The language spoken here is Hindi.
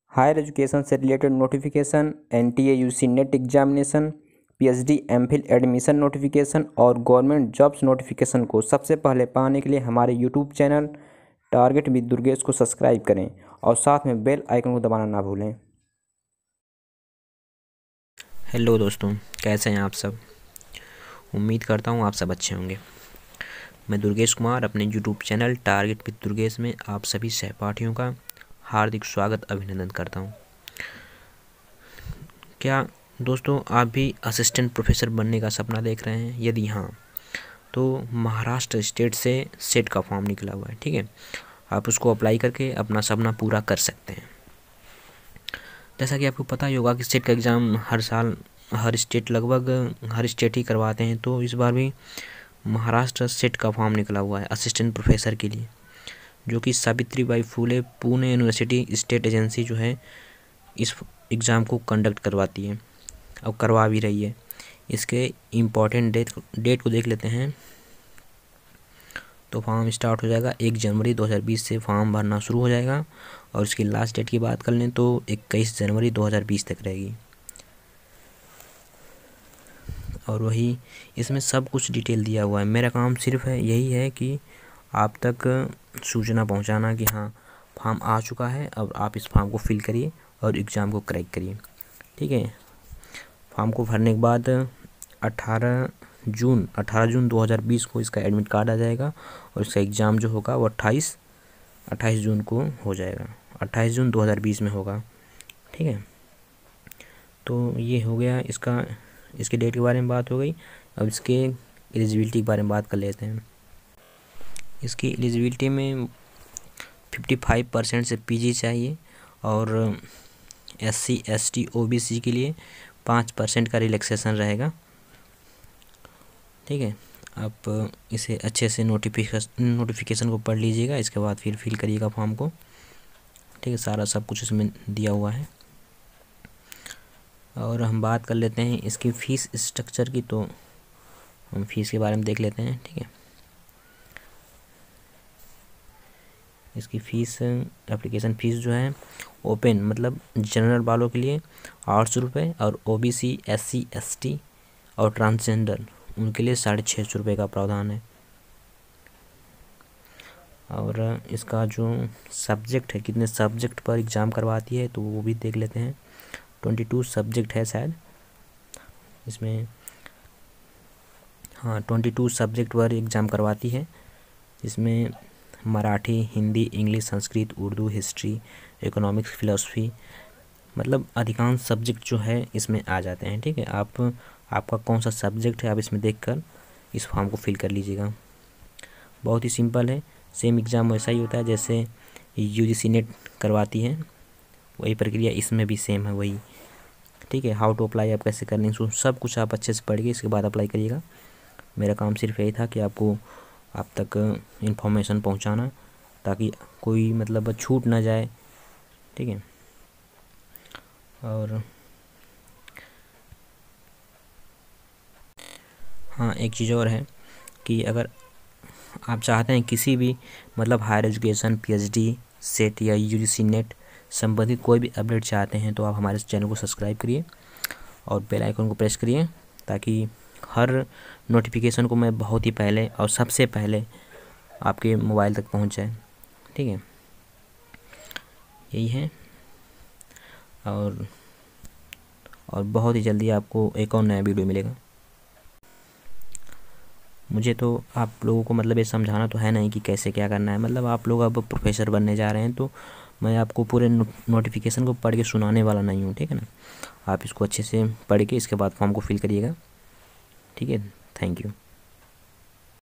हायर एजुकेशन से related notification, NTA UG NET examination, PhD MPhil admission notification और गवर्नमेंट जॉब्स नोटिफिकेशन को सबसे पहले पाने के लिए हमारे YouTube channel Target with Durgesh को सब्सक्राइब करें और साथ में बेल आइकन को दबाना ना भूलें। हेलो दोस्तों, कैसे हैं आप सब। उम्मीद करता हूँ आप सब अच्छे होंगे। मैं दुर्गेश कुमार अपने YouTube channel Target with Durgesh में आप सभी सहपाठियों का हार्दिक स्वागत अभिनंदन करता हूँ। क्या दोस्तों आप भी असिस्टेंट प्रोफेसर बनने का सपना देख रहे हैं? यदि हाँ, तो महाराष्ट्र स्टेट से सेट का फॉर्म निकला हुआ है, ठीक है। आप उसको अप्लाई करके अपना सपना पूरा कर सकते हैं। जैसा कि आपको पता ही होगा कि सेट का एग्ज़ाम हर साल लगभग हर स्टेट ही करवाते हैं, तो इस बार भी महाराष्ट्र सेट का फॉर्म निकला हुआ है असिस्टेंट प्रोफेसर के लिए, जो कि Savitribai Phule Pune university state agency जो है इस एग्ज़ाम को कंडक्ट करवाती है और करवा भी रही है। इसके इम्पॉर्टेंट डेट को देख लेते हैं। तो फॉर्म स्टार्ट हो जाएगा 1 जनवरी 2020 से फॉर्म भरना शुरू हो जाएगा और इसकी लास्ट डेट की बात कर लें तो 21 जनवरी 2020 तक रहेगी। और वही इसमें सब कुछ डिटेल दिया हुआ है। मेरा काम सिर्फ यही है कि आप तक सूचना पहुंचाना कि हाँ फॉर्म आ चुका है, अब आप इस फॉर्म को फिल करिए और एग्ज़ाम को क्रैक करिए, ठीक है। फॉर्म को भरने के बाद 18 जून 2020 को इसका एडमिट कार्ड आ जाएगा और इसका एग्ज़ाम जो होगा वो 28 जून को हो जाएगा। 28 जून 2020 में होगा, ठीक है। तो ये हो गया इसके डेट के बारे में बात हो गई। अब इसके एलिजिबिलिटी के बारे में बात कर लेते हैं। इसकी एलिजिबिलिटी में 55% से पीजी चाहिए और SC ST OBC के लिए 5% का रिलैक्सेशन रहेगा, ठीक है। आप इसे अच्छे से नोटिफिकेशन को पढ़ लीजिएगा, इसके बाद फिर फिल करिएगा फॉर्म को, ठीक है। सारा सब कुछ इसमें दिया हुआ है। और हम बात कर लेते हैं इसकी फ़ीस स्ट्रक्चर की, तो हम फीस के बारे में देख लेते हैं, ठीक है। इसकी फ़ीस एप्लीकेशन फ़ीस जो है ओपन मतलब जनरल वालों के लिए 800 रुपये और OBC SC ST और ट्रांसजेंडर उनके लिए 650 रुपये का प्रावधान है। और इसका जो सब्जेक्ट है, कितने सब्जेक्ट पर एग्ज़ाम करवाती है, तो वो भी देख लेते हैं। 22 सब्जेक्ट है शायद इसमें, हाँ 22 सब्जेक्ट पर एग्ज़ाम करवाती है। इसमें Marathi, Hindi, English, Sanskrit, Urdu, history, economics, philosophy, मतलब अधिकांश सब्जेक्ट जो है इसमें आ जाते हैं, ठीक है। आपका कौन सा सब्जेक्ट है आप इसमें देखकर इस फॉर्म को फिल कर लीजिएगा। बहुत ही सिंपल है, सेम एग्ज़ाम वैसा ही होता है जैसे UGC नेट करवाती है, वही प्रक्रिया इसमें भी सेम है वही, ठीक है। हाउ टू अप्लाई आप कैसे करनी सब कुछ आप अच्छे से पढ़िए, इसके बाद अप्लाई करिएगा। मेरा काम सिर्फ यही था कि आप तक इन्फॉर्मेशन पहुंचाना ताकि कोई मतलब छूट ना जाए, ठीक है। और हाँ एक चीज़ और है कि अगर आप चाहते हैं किसी भी मतलब हायर एजुकेशन, PhD, सेट या UGC नेट संबंधित कोई भी अपडेट चाहते हैं तो आप हमारे चैनल को सब्सक्राइब करिए और बेल आइकन को प्रेस करिए ताकि हर नोटिफिकेशन को मैं बहुत ही पहले और सबसे पहले आपके मोबाइल तक पहुंच जाए, ठीक है। यही है और बहुत ही जल्दी आपको एक और नया वीडियो मिलेगा। मुझे तो आप लोगों को मतलब ये समझाना तो है नहीं कि कैसे क्या करना है, मतलब आप लोग अब प्रोफेसर बनने जा रहे हैं तो मैं आपको पूरे नोटिफिकेशन को पढ़ के सुनाने वाला नहीं हूँ, ठीक है ना। आप इसको अच्छे से पढ़ के इसके बाद फॉर्म को फिल करिएगा, ठीक है। Thank you.